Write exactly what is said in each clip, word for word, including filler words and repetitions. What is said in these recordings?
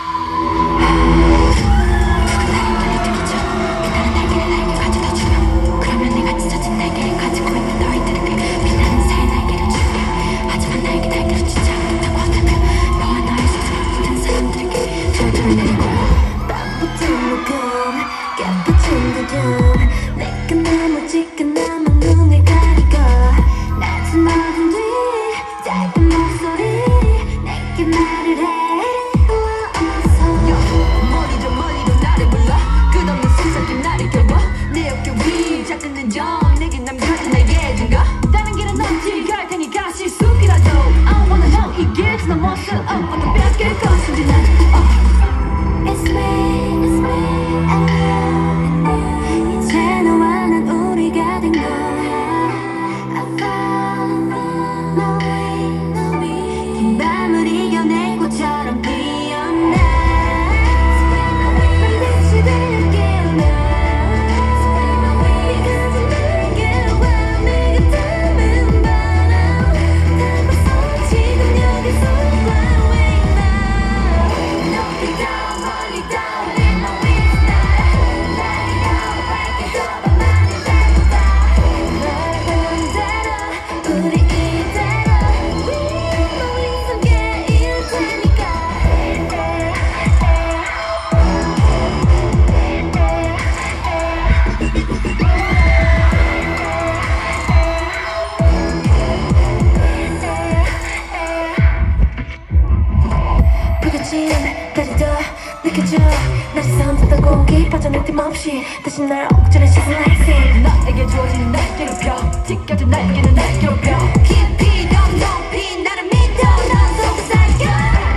느껴져 나를 선택한 공기 빠져는 틈없이 다시 날 억지로 씻은 like 나에게 주어진 날개를 펴 지켜진 날개는 날 괴롭혀 깊이 더 높이 나를 믿어 난 속삭여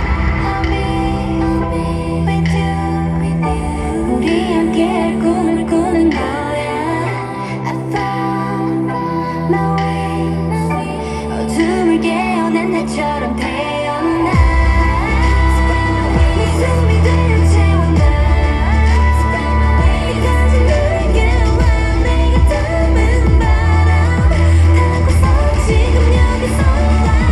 I'll be, I'll be with you, with you 우리 함께 꿈을 꾸는 거야 I found my way 어둠을 깨어낸 날처럼 태어나 지금 여기서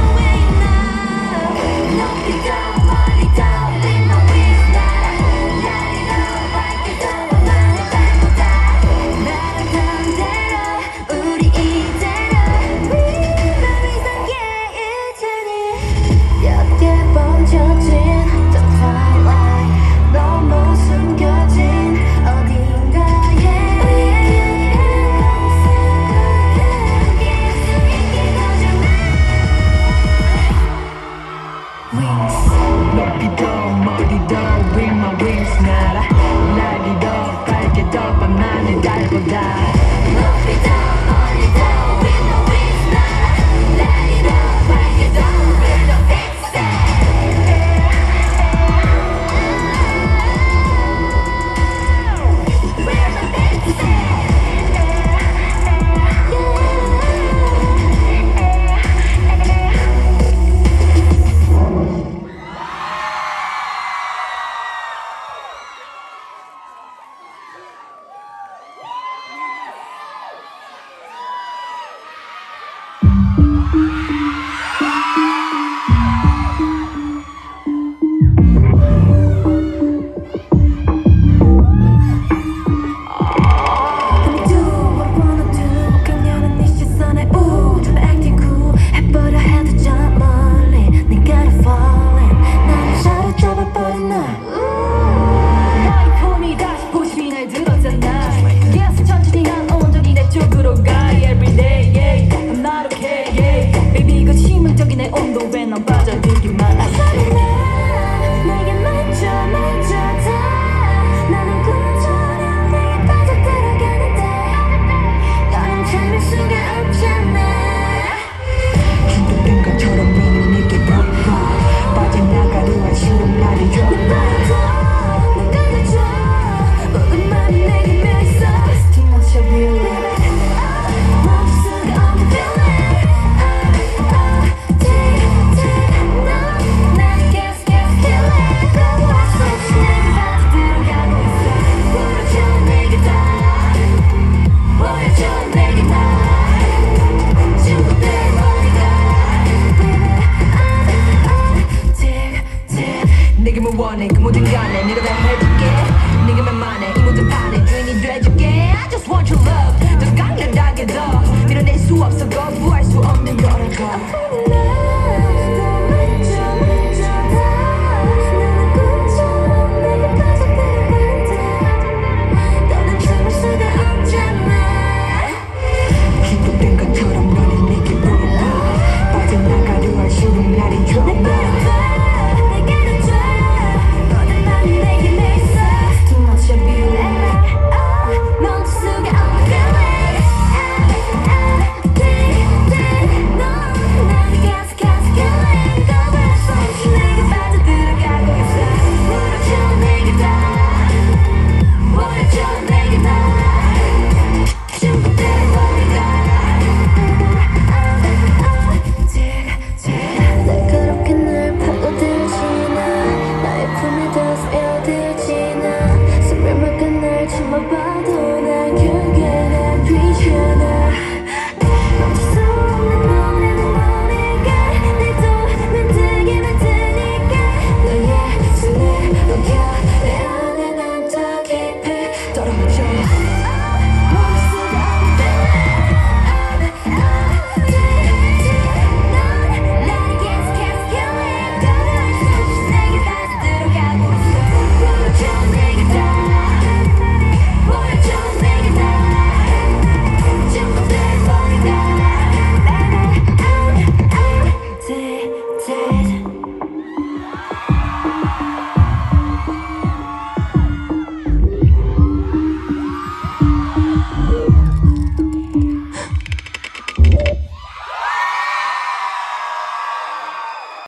뭘 원해 그 모든 간에 네가 다 해줄게 네가 만만해 이 모든 판에 주인이 돼줄게 I just want your love 더 강렬하게 더 밀어낼 수 없어 거부할 수 없는 거라고